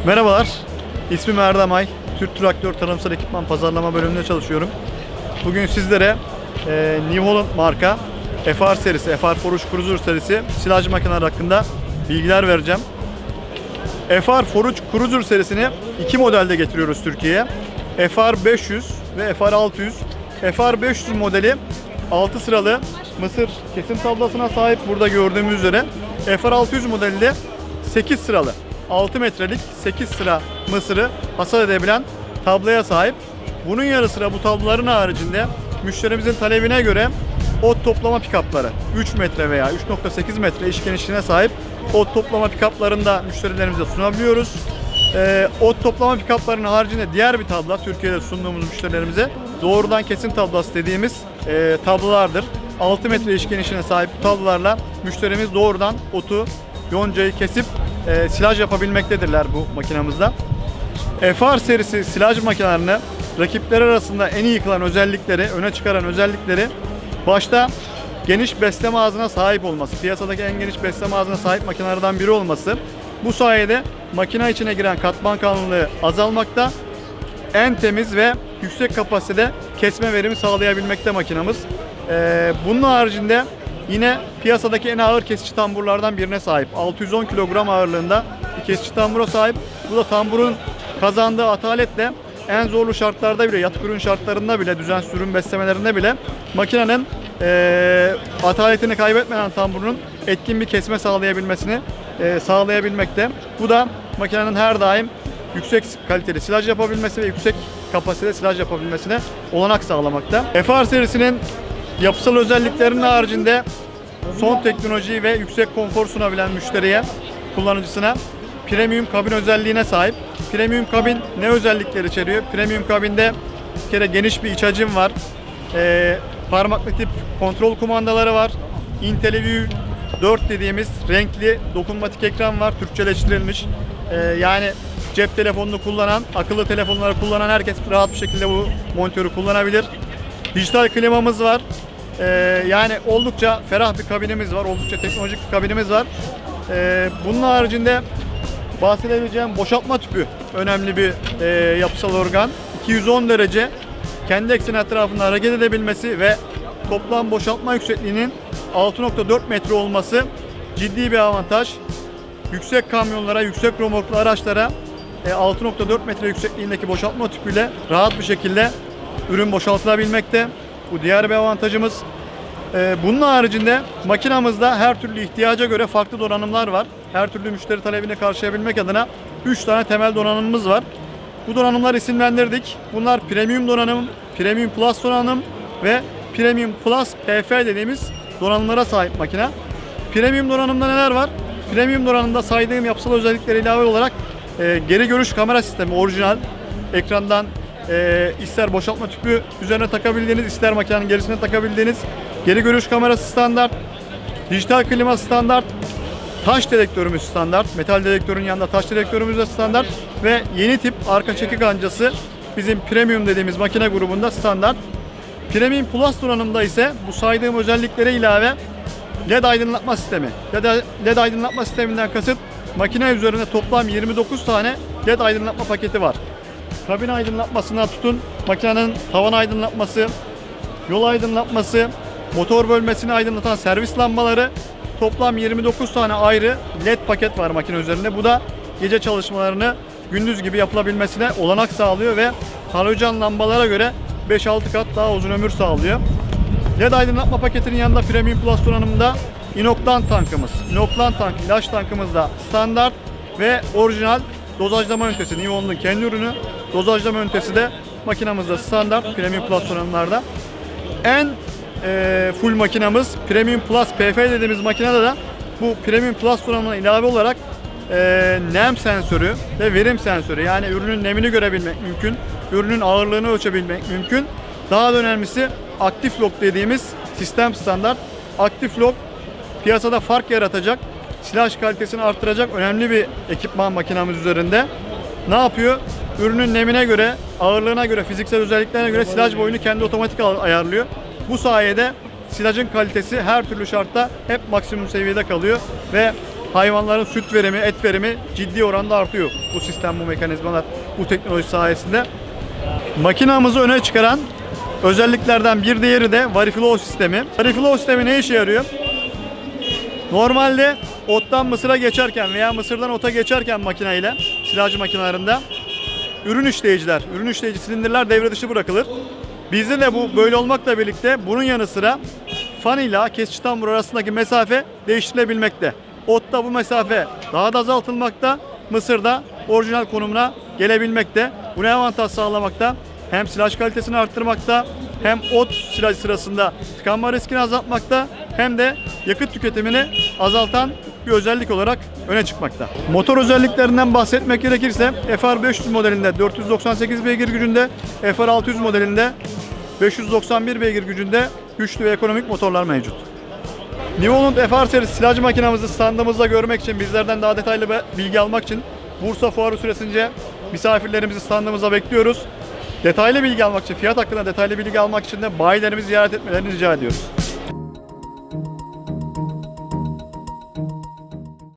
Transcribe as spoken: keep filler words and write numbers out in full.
Merhabalar, ismim Erdem Ay. Türk Traktör Tarımsal Ekipman Pazarlama bölümünde çalışıyorum. Bugün sizlere e, New Holland marka F R serisi, F R Forage Cruiser serisi silaj makineler hakkında bilgiler vereceğim. F R Forage Cruiser serisini iki modelde getiriyoruz Türkiye'ye. F R beş yüz ve F R altı yüz. F R beş yüz modeli altı sıralı mısır kesim tablasına sahip, burada gördüğümüz üzere. F R altı yüz modeli de sekiz sıralı altı metrelik sekiz sıra mısırı hasat edebilen tablaya sahip. Bunun yanı sıra bu tabloların haricinde müşterimizin talebine göre ot toplama pikapları üç metre veya üç nokta sekiz metre iş genişliğine sahip ot toplama pikaplarını da müşterilerimize sunabiliyoruz. E, ot toplama pikaplarının haricinde diğer bir tabla Türkiye'de sunduğumuz müşterilerimize doğrudan kesim tablası dediğimiz e, tablolardır. altı metre iş genişliğine sahip bu tablolarla müşterimiz doğrudan otu, yoncayı kesip e, silaj yapabilmektedirler bu makinamızda. F R serisi silaj makinelerini rakipleri arasında en iyi kılan özellikleri, öne çıkaran özellikleri başta geniş besleme ağzına sahip olması, piyasadaki en geniş besleme ağzına sahip makinelerden biri olması. Bu sayede makine içine giren katman kalınlığı azalmakta, en temiz ve yüksek kapasitede kesme verimi sağlayabilmekte makinamız. Ee, bunun haricinde yine piyasadaki en ağır kesici tamburlardan birine sahip. altı yüz on kilogram ağırlığında bir kesici tambura sahip. Bu da tamburun kazandığı ataletle en zorlu şartlarda bile, yatık ürün şartlarında bile, düzensiz ürün beslemelerinde bile makinenin e, ataletini kaybetmeden tamburunun etkin bir kesme sağlayabilmesini e, sağlayabilmekte. Bu da makinenin her daim yüksek kaliteli silaj yapabilmesi ve yüksek kapasiteli silaj yapabilmesine olanak sağlamakta. F R serisinin yapısal özelliklerinin haricinde son teknolojiyi ve yüksek konfor sunabilen müşteriye, kullanıcısına premium kabin özelliğine sahip. Premium kabin ne özellikler içeriyor? Premium kabinde bir kere geniş bir iç hacim var. E, parmaklı tip kontrol kumandaları var. IntelliView dört dediğimiz renkli dokunmatik ekran var. Türkçeleştirilmiş. E, yani cep telefonunu kullanan, akıllı telefonları kullanan herkes rahat bir şekilde bu monitörü kullanabilir. Dijital klimamız var. Ee, yani oldukça ferah bir kabinimiz var. Oldukça teknolojik bir kabinimiz var. Ee, bunun haricinde bahsedebileceğim boşaltma tüpü önemli bir e, yapısal organ. iki yüz on derece kendi ekseni etrafında hareket edebilmesi ve toplam boşaltma yüksekliğinin altı nokta dört metre olması ciddi bir avantaj. Yüksek kamyonlara, yüksek römorklu araçlara altı nokta dört metre yüksekliğindeki boşaltma tüpüyle rahat bir şekilde ürün boşaltılabilmekte. Bu diğer bir avantajımız. Bunun haricinde makinamızda her türlü ihtiyaca göre farklı donanımlar var. Her türlü müşteri talebini karşılayabilmek adına üç tane temel donanımımız var. Bu donanımları isimlendirdik. Bunlar Premium donanım, Premium Plus donanım ve Premium Plus P F dediğimiz donanımlara sahip makine. Premium donanımda neler var? Premium donanımda saydığım yapısal özelliklere ilave olarak e, geri görüş kamera sistemi orijinal. Ekrandan e, ister boşaltma tüpü üzerine takabildiğiniz, ister makinenin gerisine takabildiğiniz geri görüş kamerası standart. Dijital klima standart. Taş dedektörümüz standart. Metal dedektörün yanında taş dedektörümüz de standart. Ve yeni tip arka çekik kancası bizim Premium dediğimiz makine grubunda standart. Premium Plus donanımda ise bu saydığım özelliklere ilave L E D aydınlatma sistemi. L E D aydınlatma sisteminden kasıt makine üzerinde toplam yirmi dokuz tane L E D aydınlatma paketi var. Kabin aydınlatmasından tutun makinenin tavan aydınlatması, yol aydınlatması, motor bölmesini aydınlatan servis lambaları, toplam yirmi dokuz tane ayrı L E D paket var makine üzerinde. Bu da gece çalışmalarını gündüz gibi yapılabilmesine olanak sağlıyor ve halojen lambalara göre beş altı kat daha uzun ömür sağlıyor. L E D aydınlatma paketinin yanında Premium Plus donanımında inoktan tankımız, inoktan tank, ilaç tankımız da standart ve orijinal dozajlama ünitesi. New Holland'ın kendi ürünü. Dozajlama ünitesi de makinamızda standart Premium Plus donanımlarda. En e, full makinamız Premium Plus P F dediğimiz makinede de bu Premium Plus donanımına ilave olarak e, nem sensörü ve verim sensörü, yani ürünün nemini görebilmek mümkün, ürünün ağırlığını ölçebilmek mümkün. Daha da önemlisi Active Lock dediğimiz sistem standart. Active Lock piyasada fark yaratacak, silaj kalitesini arttıracak önemli bir ekipman makinamız üzerinde. Ne yapıyor? Ürünün nemine göre, ağırlığına göre, fiziksel özelliklerine göre silaj boyunu kendi otomatik ayarlıyor. Bu sayede silajın kalitesi her türlü şartta hep maksimum seviyede kalıyor ve hayvanların süt verimi, et verimi ciddi oranda artıyor. Bu sistem, bu mekanizmalar, bu teknoloji sayesinde. Makinamızı öne çıkaran özelliklerden bir diğeri de Variflow sistemi. Variflow sistemi ne işe yarıyor? Normalde ottan mısıra geçerken veya mısırdan ota geçerken makineyle, silajcı makinelerinde ürün işleyiciler, ürün işleyici silindirler devre dışı bırakılır. Bizde de bu böyle olmakla birlikte bunun yanı sıra fan ile kesici tambur arasındaki mesafe değiştirilebilmekte. Otta bu mesafe daha da azaltılmakta, mısırda orijinal konumuna gelebilmekte. Bu ne avantaj sağlamakta? Hem silaj kalitesini arttırmakta, hem ot silaj sırasında tıkanma riskini azaltmakta, hem de yakıt tüketimini azaltan bir özellik olarak öne çıkmakta. Motor özelliklerinden bahsetmek gerekirse F R beş yüz modelinde dört yüz doksan sekiz beygir gücünde, F R altı yüz modelinde beş yüz doksan bir beygir gücünde güçlü ve ekonomik motorlar mevcut. New Holland F R serisi silajcı makinamızı standımızda görmek için, bizlerden daha detaylı bilgi almak için Bursa Fuarı süresince misafirlerimizi standımıza bekliyoruz. Detaylı bilgi almak için, fiyat hakkında detaylı bilgi almak için de bayilerimizi ziyaret etmelerini rica ediyoruz.